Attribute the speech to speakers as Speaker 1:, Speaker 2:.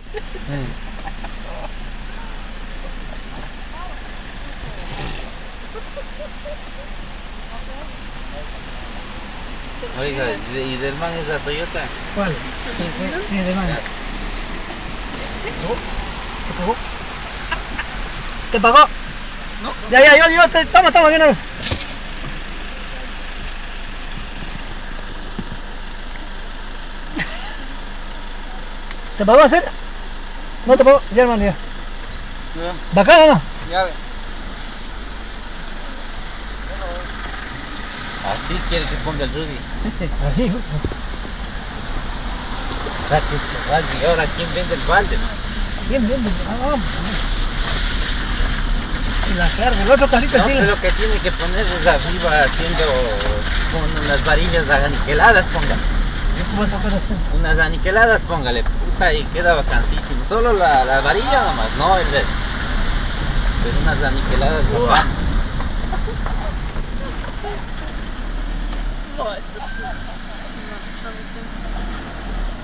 Speaker 1: Oiga, ¿y del man es la Toyota?
Speaker 2: ¿Cuál? Sí, de manos. ¿Te pagó? ¿Te pagó?
Speaker 1: No.
Speaker 2: Ya, yo, toma, de una vez. ¿Te pagó en serio? No te pagó, ya hermano, ya. ¿Bacán o no?
Speaker 1: Ya ve. Así quiere que ponga el Rudy.
Speaker 2: Así,
Speaker 1: Saque este balde. ¿Y ahora quién vende el balde?
Speaker 2: bien, vamos. Y la carga, el otro carrito
Speaker 1: No,
Speaker 2: sí.
Speaker 1: pero lo que tiene que poner es arriba haciendo con unas varillas aniquiladas, póngale.
Speaker 2: Eso va a tocar hacer.
Speaker 1: Unas aniquiladas, póngale, puta, y queda vacancísimo. Solo la varilla nomás, no el resto. Pero unas aniquiladas, papá.
Speaker 3: Boah, ist das süß.